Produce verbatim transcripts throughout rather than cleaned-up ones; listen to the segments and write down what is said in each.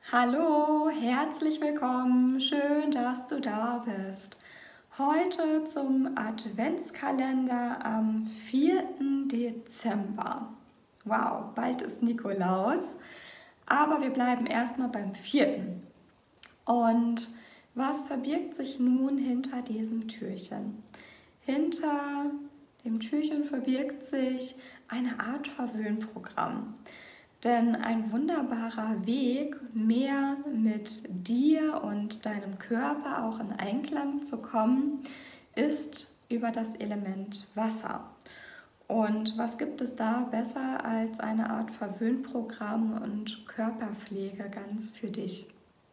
Hallo, herzlich willkommen, schön, dass du da bist. Heute zum Adventskalender am vierten Dezember. Wow, bald ist Nikolaus, aber wir bleiben erstmal beim vierten Und was verbirgt sich nun hinter diesem Türchen? Hinter dem Türchen verbirgt sich eine Art Verwöhnprogramm. Denn ein wunderbarer Weg, mehr mit dir und deinem Körper auch in Einklang zu kommen, ist über das Element Wasser. Und was gibt es da besser als eine Art Verwöhnprogramm und Körperpflege ganz für dich?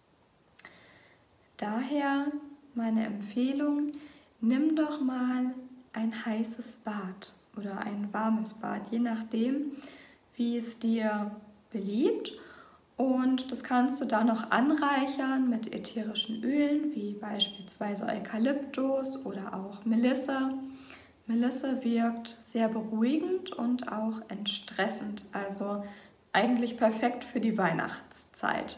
Daher meine Empfehlung, nimm doch mal ein heißes Bad oder ein warmes Bad, je nachdem, wie es dir beliebt. Und das kannst du dann noch anreichern mit ätherischen Ölen, wie beispielsweise Eukalyptus oder auch Melisse. Melisse wirkt sehr beruhigend und auch entstressend, also eigentlich perfekt für die Weihnachtszeit.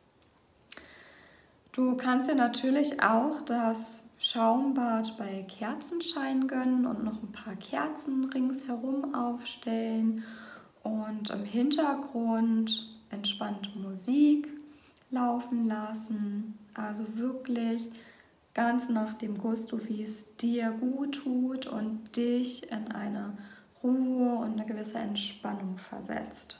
Du kannst dir natürlich auch das Schaumbad bei Kerzenschein gönnen und noch ein paar Kerzen ringsherum aufstellen und im Hintergrund entspannte Musik laufen lassen. Also wirklich ganz nach dem Gusto, wie es dir gut tut und dich in eine Ruhe und eine gewisse Entspannung versetzt.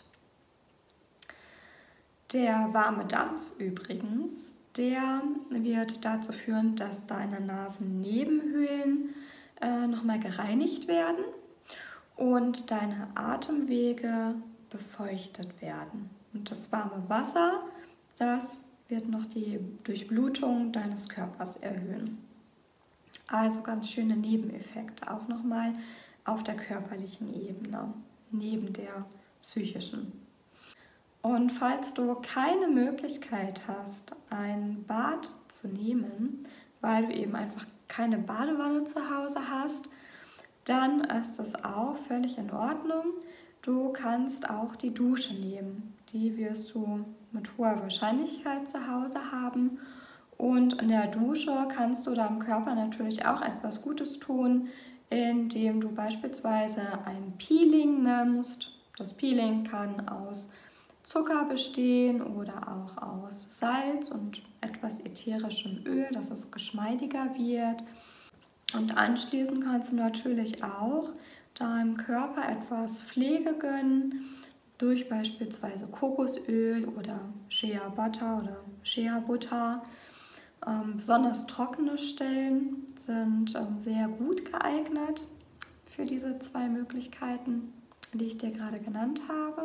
Der warme Dampf übrigens, der wird dazu führen, dass deine Nasennebenhöhlen äh, nochmal gereinigt werden und deine Atemwege befeuchtet werden. Und das warme Wasser, das wird noch die Durchblutung deines Körpers erhöhen. Also ganz schöne Nebeneffekte, auch nochmal auf der körperlichen Ebene, neben der psychischen. Und falls du keine Möglichkeit hast, ein Bad zu nehmen, weil du eben einfach keine Badewanne zu Hause hast, dann ist das auch völlig in Ordnung. Du kannst auch die Dusche nehmen. Die wirst du mit hoher Wahrscheinlichkeit zu Hause haben. Und in der Dusche kannst du deinem Körper natürlich auch etwas Gutes tun, indem du beispielsweise ein Peeling nimmst. Das Peeling kann aus Zucker bestehen oder auch aus Salz und etwas ätherischem Öl, dass es geschmeidiger wird. Und anschließend kannst du natürlich auch deinem Körper etwas Pflege gönnen, durch beispielsweise Kokosöl oder Shea Butter oder Shea Butter. Ähm, besonders trockene Stellen sind ähm, sehr gut geeignet für diese zwei Möglichkeiten, die ich dir gerade genannt habe.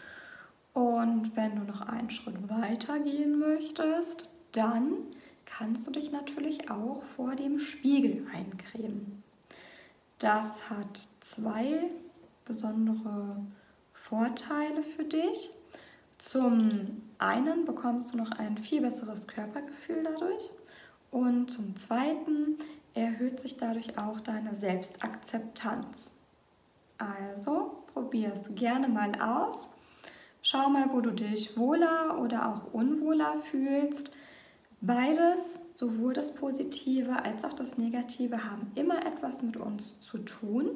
Und wenn du noch einen Schritt weiter gehen möchtest, dann kannst du dich natürlich auch vor dem Spiegel eincremen. Das hat zwei besondere Vorteile für dich. Zum einen bekommst du noch ein viel besseres Körpergefühl dadurch und zum zweiten erhöht sich dadurch auch deine Selbstakzeptanz. Also probier es gerne mal aus. Schau mal, wo du dich wohler oder auch unwohler fühlst. Beides, sowohl das Positive als auch das Negative, haben immer etwas mit uns zu tun.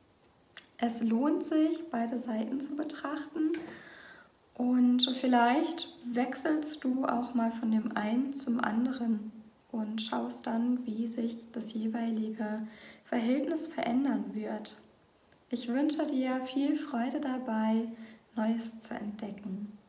Es lohnt sich, beide Seiten zu betrachten. Und vielleicht wechselst du auch mal von dem einen zum anderen und schaust dann, wie sich das jeweilige Verhältnis verändern wird. Ich wünsche dir viel Freude dabei, Neues zu entdecken.